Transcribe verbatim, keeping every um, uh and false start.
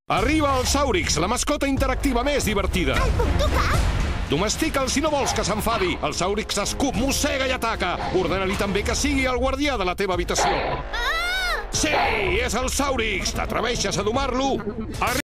Arriba el Saurix, la mascota interactiva més divertida. El puc tocar? Domestica'l si no vols que s'enfadi. El Saurix escup, mossega i ataca. Ordena-li també que sigui el guardià de la teva habitació. Ah! Sí, és el Saurix. T'atreveixes a domar-lo?